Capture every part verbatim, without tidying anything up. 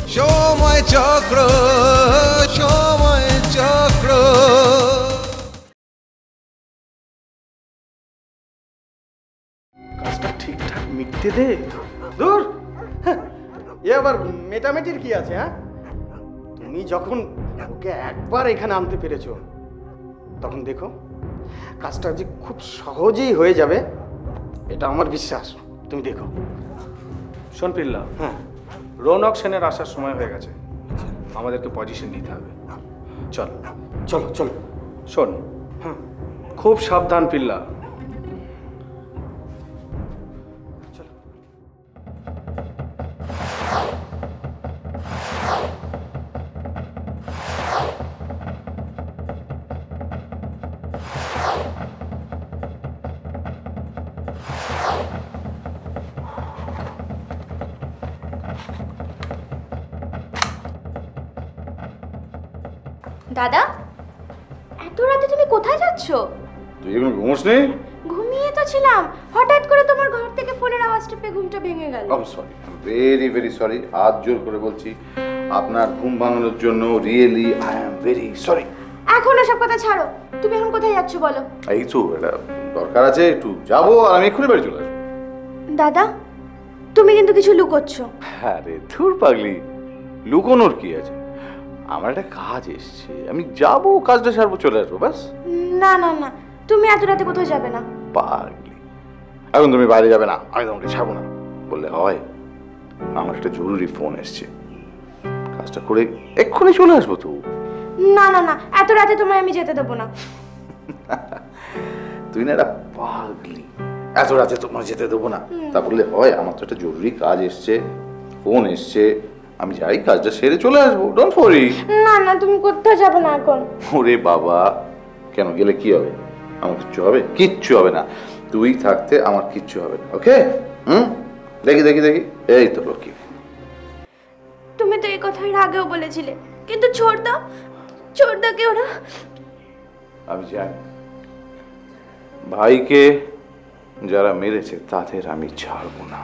সময় চক্র সময় চক্র। কাজটা ঠিকঠাক মিটতে দে। দূর, এ আবার মেটামেটির কি আছে? হ্যাঁ, তুমি যখন ওকে একবার এখানে আনতে পেরেছো তখন দেখো কাজটা যে খুব সহজেই হয়ে যাবে, এটা আমার বিশ্বাস। তুমি দেখো। শোন পিল্লা, হ্যাঁ, রৌনক সেনের আসার সময় হয়ে গেছে, আমাদেরকে পজিশন নিতে হবে। চল চলো চলো। শোন, হ্যাঁ, খুব সাবধান পিল্লা। চলো। দাদা, এত রাতে তুমি কোথায় যাচ্ছ? তুই এখন ঘুমোস নি? ঘুমিয়ে তো ছিলাম, হঠাৎ করে তোমার ঘর থেকে ফোনের আওয়াজটা পেয়ে ঘুমটা ভেঙে গেল। I am sorry, very very sorry, হাত জোর করে বলছি, আপনার ঘুম ভাঙানোর জন্য really I am very sorry. এখন ওসব কথা ছাড়ো, তুমি এখন কোথায় যাচ্ছ বলো? এই তো এটা দরকার আছে, একটু যাবো আর আমি এক্ষুনি বাড়ি চলে আসবো। দাদা, তুমি কিন্তু কিছু লুকোচ্ছ। আরে ধুর পাগলি, লুকোনোর কি আছে? আমার একটা কাজ এসছে, আমি যাবো, কাজটা সারবো, চলে আসবো, ব্যাস। না না না, তুমি এত রাতে কোথাও যাবে না। পাগলি, এখন তুমি বাইরে যাবে না, আমি তোমাকে ছাড়বো না বললে হয়? আমার একটা জরুরি ফোন এসছে, কাজটা করে এক্ষুনি চলে আসবো। তো না না না, এত রাতে তোমায় আমি যেতে দেবো না। তুই না একটা পাগলি, এত রাতে তোমার যেতে দেবো না তা বললে হয়? আমার তো একটা জরুরি কাজ এসছে, ফোন এসছে, আমি যাই, কাজটা সেরে চলে আসবো, ডোন্ট ওয়ারি। না না, তুমি কোথাও যাবে না এখন। ওরে বাবা, কেন গেলে কি হবে? আমার কিচ্ছু হবে? কিচ্ছু হবে না, তুই থাকতে আমার কিচ্ছু হবে না, ওকে? হুম, দেখি দেখি দেখি, এই তো লক্ষ্মী। তুমি তো এই কথা এর আগেও বলেছিলে, কিন্তু ছোটদা ছোটদাকে ওরা। আমি জানি ভাইকে যারা মেরেছে তাদের আমি ছাড়বো না,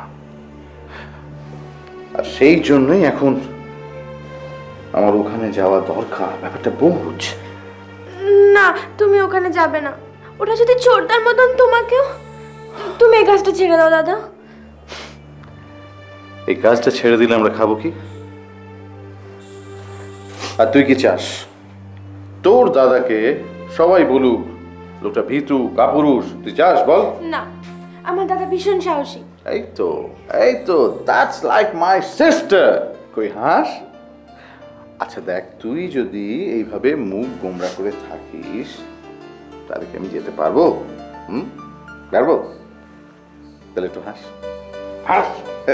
আর সেই জন্যই এখন আমার ওখানে যাওয়া দরকার। ব্যাপারটা বুঝ। না, তুমি ওখানে যাবে না, ওটা যদি ছোটদার মতন তোমাকেও। তুমি এই কাজটা ছেড়ে দাও দাদা। এই কাজটা ছেড়ে দিলে আমরা খাবো কি? আর তুই কি চাস তোর দাদাকে সবাই বলুক লোকটা ভীতু কাপুরুষ? তুই চাস বল? না, আমার দাদা ভীষণ সাহসী। এই তো এই তো দ্যাটস লাইক মাই সিস্টার। কই হাস? আচ্ছা দেখ, তুই যদি এইভাবে মুখ গোমরা করে থাকিস তাহলে কি আমি যেতে পারবো? হুম, পারবো? তাহলে একটু হাস, হাস।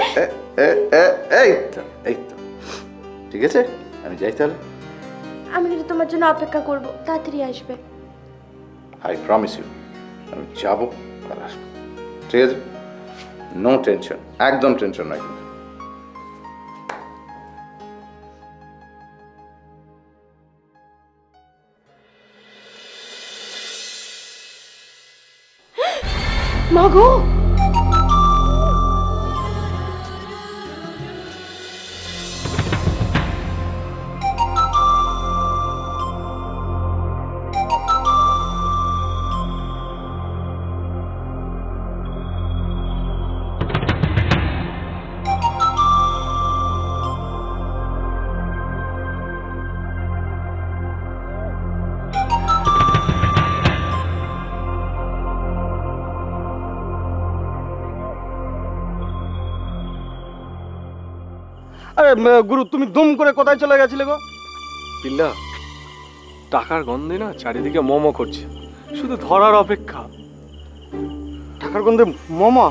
এই তো এই তো ঠিক আছে, আমি যাই তাহলে। আমি কিন্তু তোমার জন্য অপেক্ষা করব, তাড়াতাড়ি আসবে। আই প্রমিস ইউ, আমি যাবো আর আসবো, ঠিক আছে? নো টেনশন, একদম টেনশন নাই কিন্তু। মাগো, আরে গুরু, তুমি দুম করে কোথায় চলে গেছিলে গো? পিল্লা, টাকার গন্ধে না চারিদিকে মোমো করছে, শুধু ধরার অপেক্ষা। টাকার গন্ধে মোমো?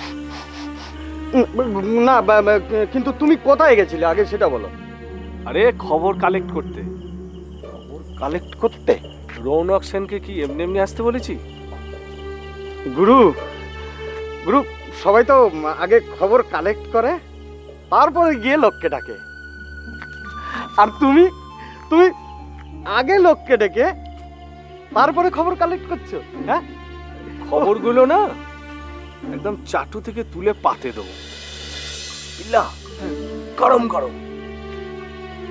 না, কিন্তু তুমি কোথায় গেছিলে আগে সেটা বলো। আরে খবর কালেক্ট করতে। খবর কালেক্ট করতে? রৌনক সেনকে কি এমনি এমনি আসতে বলেছি? গুরু গুরু সবাই তো আগে খবর কালেক্ট করে, তারপরে গিয়ে লোককে ডাকে। আর তুমি তুমি আগে লোককে ডেকে তারপরে খবর কালেক্ট করছো? হ্যাঁ, খবরগুলো না একদম চাটু থেকে তুলে পাতে দেবো। পিল্লা, গরম গরম।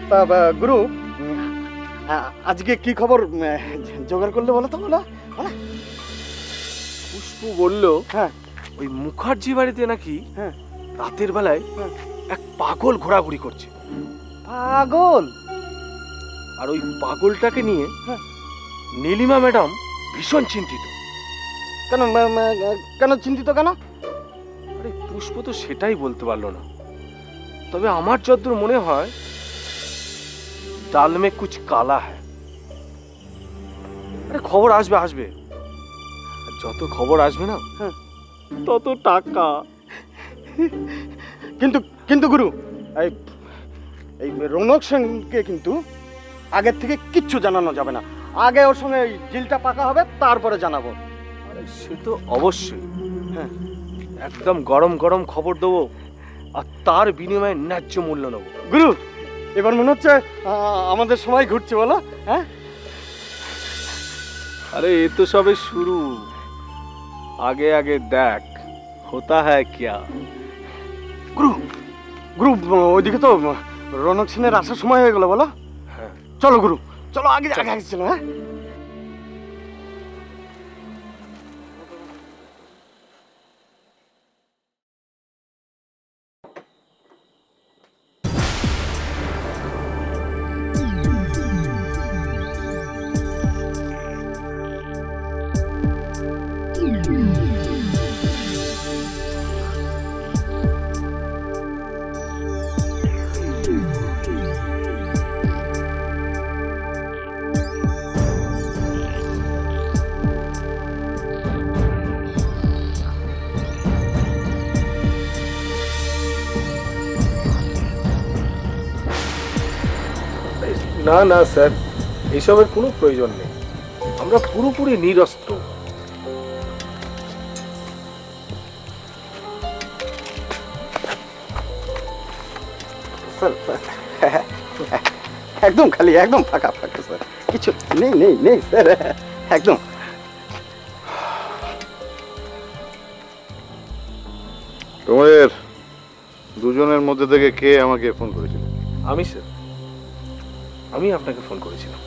তা বা, গুরু উম, আ- আজকে কি খবর উম, জোগাড় করলে বলো তো বলো বলো। পুষ্প বলল হ্যাঁ ওই মুখার্জি বাড়িতে নাকি হ্যাঁ রাতের বেলায় হ্যাঁ। এক পাগল ঘোরাঘুরি করছে, পাগল? আর ওই পাগলটাকে নিয়ে হ্যাঁ। নীলিমা ম্যাডাম ভীষণ চিন্তিত। কেন মা- মা- কেন চিন্তিত কেন? আরে পুষ্প তো সেটাই বলতে পারলো না, তবে আমার যতদূর মনে হয় ডাল মে কুছ কালা হ্যায়। আরে খবর আসবে আসবে, আর যত খবর আসবে না হ্যাঁ। তত টাকা। কিন্তু কিন্তু গুরু এই এই রৌনক সেনকে কিন্তু আগের থেকে কিচ্ছু জানানো যাবে না। আগে ওর সঙ্গে এই ডিলটা পাকা হবে, তারপরে জানাবো। আরে সে তো অবশ্যই, হ্যাঁ একদম গরম গরম খবর দেবো, আর তার বিনিময়ে ন্যায্য মূল্য নেবো। গুরু এবার মনে হচ্ছে আ, আমাদের সময় ঘুরছে বলো। হ্যাঁ আরে এ তো সবে শুরু, আগে আগে দেখ হোতা হ্যায় কিয়া। গুরু গুরু ওইদিকে তো রৌনক সেনের আসার সময় হয়ে গেল বলো। হ্যাঁ। চলো গুরু চলো, আগে আগে আগে চলো। হ্যাঁ না না স্যার, এসবের কোনো প্রয়োজন নেই, আমরা পুরোপুরি নিরস্ত্র। স্যার একদম খালি, একদম ফাঁকা ফাঁকা স্যার, কিছু নেই নেই নেই স্যার, একদম। তোমাদের দুজনের মধ্যে থেকে কে আমাকে ফোন করেছিল? আমি স্যার, আমি আপনাকে ফোন করেছিলাম।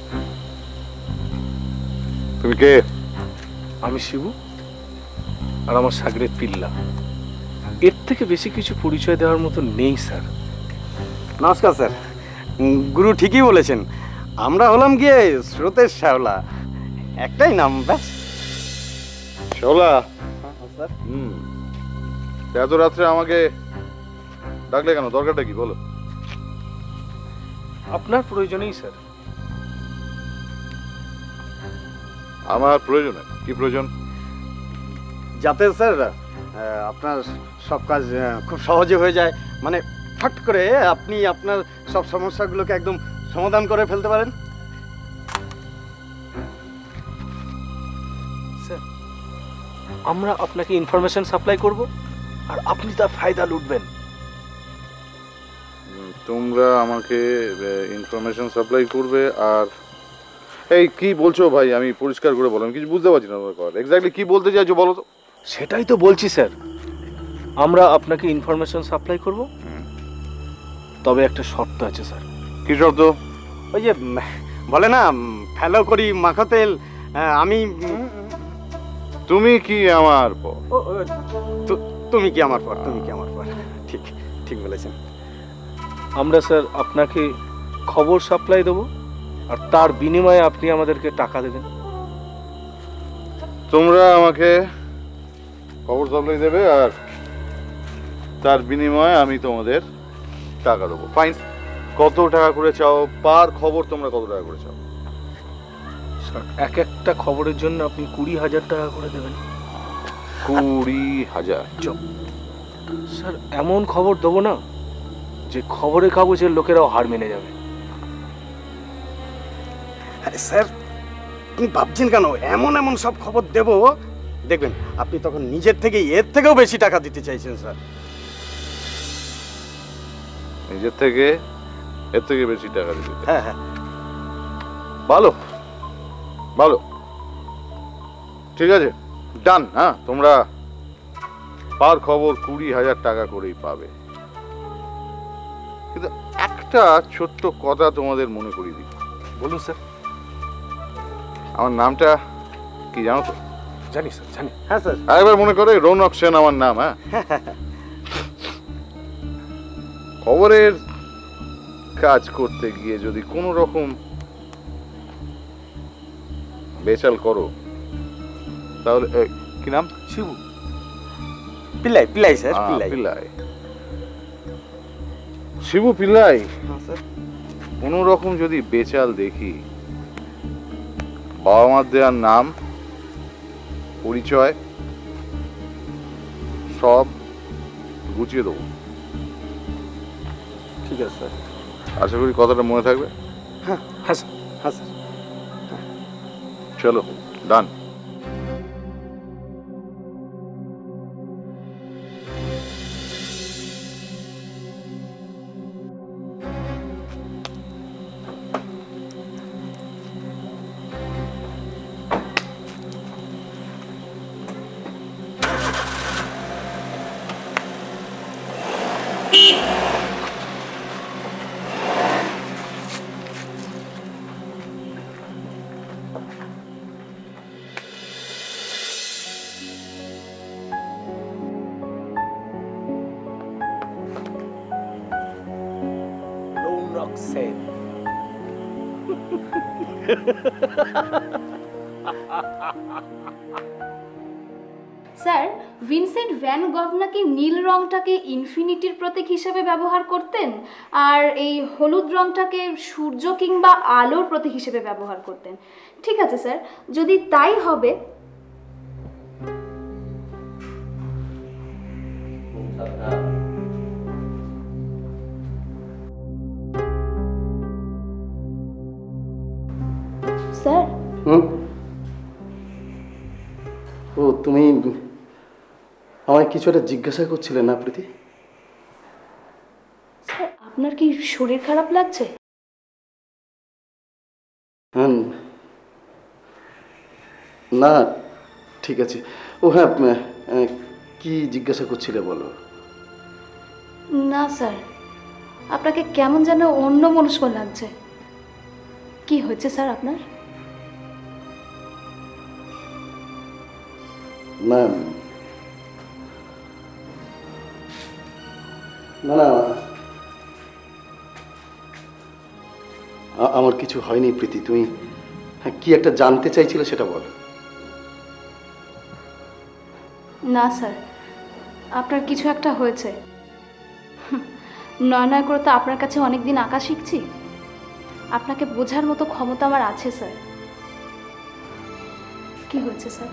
তুমি কে? আমি শিবু, আর আমার সাগরের পিল্লা। এর থেকে বেশি কিছু পরিচয় দেওয়ার মতো নেই স্যার। নমস্কার স্যার, উম, গুরু ঠিকই বলেছেন, আমরা হলাম গিয়ে স্রোতের শ্যাওলা, একটাই নাম ব্যাস। শোলা, স্যার হুম এত রাত্রে আমাকে ডাকলে কেন? দরকারটা কি বলো? আপনার প্রয়োজনেই স্যার। আমার প্রয়োজনে? কি প্রয়োজন? যাতে স্যার আহ, আপনার সব কাজ আহ, খুব সহজে হয়ে যায়, মানে ফাট করে আপনি আপনার সব সমস্যাগুলোকে একদম সমাধান করে ফেলতে পারেন। স্যার, আমরা আপনাকে ইনফরমেশন সাপ্লাই করব, আর আপনি তার ফায়দা লুটবেন। উম, তোমরা আমাকে ইনফরমেশন সাপ্লাই করবে, আর এই কি বলছো ভাই? আমি পরিষ্কার করে বলো, আমি কিছু বুঝতে পারছি না। এক্স্যাক্টলি কি বলতে চাইছো বলো তো? সেটাই তো বলছি স্যার, আমরা আপনাকে ইনফরমেশন সাপ্লাই করব, তবে একটা শর্ত আছে স্যার। কি শর্ত? ওই যে উম, বলে না ফেলো করি মাখো তেল, আহ, আমি উম, তুমি কি আমার পর? ও, ও, তু- তুমি কি আমার পর, তুমি কি আমার পর, ঠিক ঠিক বলেছেন। আমরা স্যার আপনাকে খবর সাপ্লাই দেবো, আর তার বিনিময়ে আপনি আমাদেরকে টাকা দেবেন। তোমরা আমাকে খবর সাপ্লাই দেবে, আর তার বিনিময়ে আমি তোমাদের টাকা দেবো। ফাইন। কত টাকা করে চাও পার খবর? তোমরা কত টাকা করে চাও? স্যার, এক একটা খবরের জন্য আপনি কুড়ি হাজার টাকা করে দেবেন। কুড়ি হাজার? চুপ। স্যার, এমন খবর দেবো না যে খবরের কাগজের লোকেরাও হার মেনে যাবে। আরে স্যার আপনি ভাবছেন কেন, এমন এমন সব খবর দেব দেখবেন আপনি তখন নিজের থেকে এর থেকেও বেশি টাকা দিতে চাইছেন স্যার। নিজের থেকে এর থেকে বেশি টাকা দিতে? হ্যাঁ হ্যাঁ ভালো ভালো, ঠিক আছে, ডান। হ্যাঁ, তোমরা পার খবর কুড়ি হাজার টাকা করেই পাবে, কিন্তু একটা একটা ছোট্ট কথা তোমাদের মনে করিয়ে দিই। বলুন স্যার। আমার নামটা কি জানো তো? জানি স্যার, জানি। হ্যাঁ স্যার। আরেকবার মনে করে, রৌনক সেন আমার নাম। হ্যাঁ, খবরের কাজ করতে গিয়ে যদি কোনো রকম বেচাল করো তাহলে এ, কি নাম? শিবু। পিল্লাই পিল্লাই স্যার, আহ, পিল্লাই। পিল্লাই। শিবু পিল্লাই, হ্যাঁ স্যার। কোনো রকম যদি বেচাল দেখি, বাবা মার দেওয়ার নাম, পরিচয় সব গুছিয়ে দেবো। ঠিক আছে স্যার। আশা করি কথাটা মনে থাকবে। হ্যাঁ হ্যাঁ স্যার। হ্যাঁ স্যার। চলো, done. Rounak Sen. Sir, Vincent van Gogh নাকি নীল রংটাকে ইনফিনিটির প্রতীক হিসেবে ব্যবহার করতেন, আর এই হলুদ রংটাকে সূর্য কিংবা আলোর প্রতীক হিসেবে ব্যবহার করতেন। ঠিক আছে স্যার, যদি তাই হবে স্যার। হুম। ও, তুমি আমায় কিছু একটা জিজ্ঞাসা করছিলে না প্রীতি? স্যার, আপনার কি শরীর খারাপ লাগছে? হ্যাঁ, না ঠিক আছে। ও হ্যাঁ, কি জিজ্ঞাসা করছিলে বলো? না স্যার, আপনাকে কেমন যেন অন্যমনস্ক লাগছে। কি হয়েছে স্যার আপনার? না না না আ- আমার কিছু হয়নি প্রীতি। তুমি হ্যাঁ, কি একটা জানতে চাইছিলে সেটা বলো। না স্যার, আপনার কিছু একটা হয়েছে। হুম, নয় নয় করে তো আপনার কাছে অনেক দিন আঁকা শিখছি। আপনাকে বোঝার মতো ক্ষমতা আমার আছে স্যার। কি হয়েছে স্যার?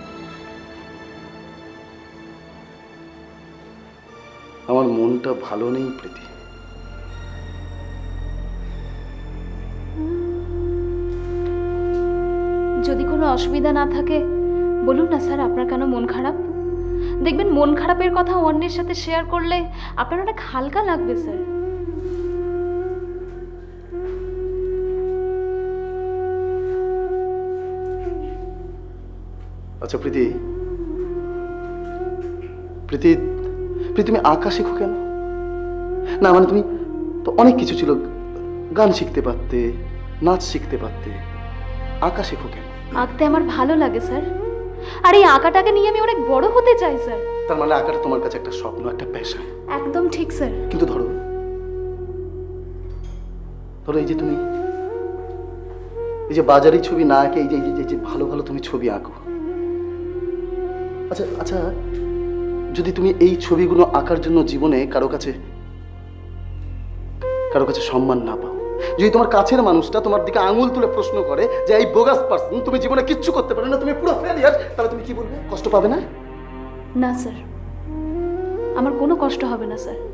আমার মনটা ভালো নেই প্রীতি। যদি কোনো অসুবিধা না থাকে বলুন না স্যার, আপনার কেন মন খারাপ? দেখবেন মন খারাপের কথা অন্যের সাথে শেয়ার করলে আপনার অনেক হালকা লাগবে স্যার। আচ্ছা প্রীতি, প্রীতি প্রীতি তুমি আঁকা শেখো কেন? না মানে তুমি তো অনেক কিছু ছিল, গান শিখতে পারতে, নাচ শিখতে পারতে, আঁকা শেখো কেন? আঁকতে আমার ভালো লাগে স্যার, আর এই আঁকাটাকে নিয়ে আমি অনেক বড় হতে চাই স্যার। তার মানে আঁকাটা তোমার কাছে একটা স্বপ্ন, একটা পেশা। একদম ঠিক স্যার। কিন্তু ধরো ধরো এই যে তুমি এই যে বাজারি ছবি না আঁকে এই যে এই যে যে ভালো ভালো তুমি ছবি আঁকো। আচ্ছা আচ্ছা যদি তুমি এই ছবিগুলো আঁকার জন্য জীবনে কারো কাছে কারো কাছে সম্মান না পাও, যদি তোমার কাছের মানুষটা তোমার দিকে আঙুল তুলে প্রশ্ন করে যে এই বোগাস পারসন, তুমি জীবনে কিচ্ছু করতে পারো না, তুমি পুরো ফেলিয়ার, তাহলে তুমি কি বলবে? কষ্ট পাবে না? না স্যার, আমার কোনো কষ্ট হবে না স্যার।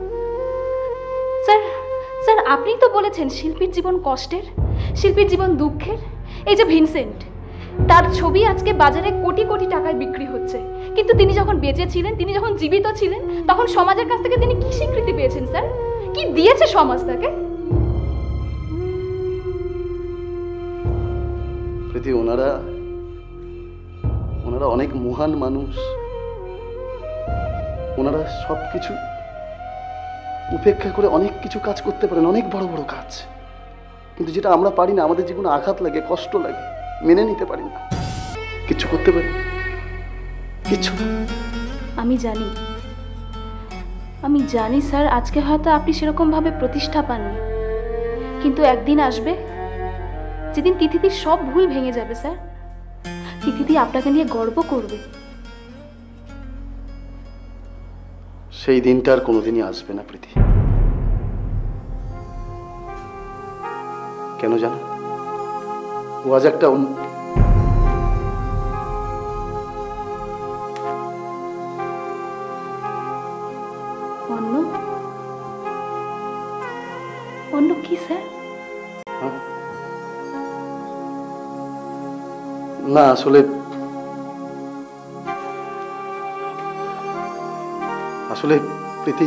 স্যার স্যার আপনিই তো বলেছেন শিল্পীর জীবন কষ্টের, শিল্পীর জীবন দুঃখের। এই যে ভিনসেন্ট, তার ছবি আজকে বাজারে কোটি কোটি টাকায় বিক্রি হচ্ছে, কিন্তু তিনি যখন বেঁচে ছিলেন, তিনি যখন জীবিত ছিলেন, তখন সমাজের কাছ থেকে তিনি কি স্বীকৃতি পেয়েছেন স্যার? কি দিয়েছে সমাজ তাকে? প্রীতি, ওনারা ওনারা অনেক মহান মানুষ, ওনারা সবকিছু উপেক্ষা করে অনেক কিছু কাজ করতে পারেন, অনেক বড় বড় কাজ, কিন্তু যেটা আমরা পারি না, আমাদের জীবনে আঘাত লাগে, কষ্ট লাগে, মেনে নিতে পারি না, কিচ্ছু করতে পারি না, কিচ্ছু না। আমি জানি, আমি জানি স্যার, আজকে হয়তো আপনি সেরকমভাবে প্রতিষ্ঠা পাননি, কিন্তু একদিন আসবে যেদিন তিথিদির সব ভুল ভেঙে যাবে স্যার। তিথিদি আপনাকে নিয়ে গর্ব করবে। সেই দিনটা আর কোনোদিনই আসবে না প্রীতি। কেন জানো? ও আজ একটা অন্য- অন্য অন্য কি স্যার? হ্যাঁ? না আসলে আসলে প্রীতি,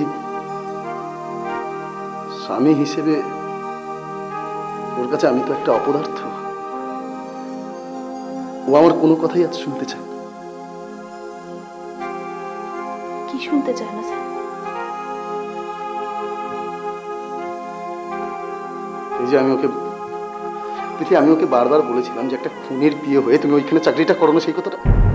স্বামী হিসেবে ওর কাছে আমি তো একটা অপদার্থ। ও আমার কোনো কথাই আজ শুনতে চায় না। কি শুনতে চায় না স্যার? এই যে আমি ওকে প্রীতি, আমি ওকে বারবার বলেছিলাম যে একটা খুনির বিয়ে হয়ে তুমি ওইখানে চাকরিটা করো না, সেই কথাটা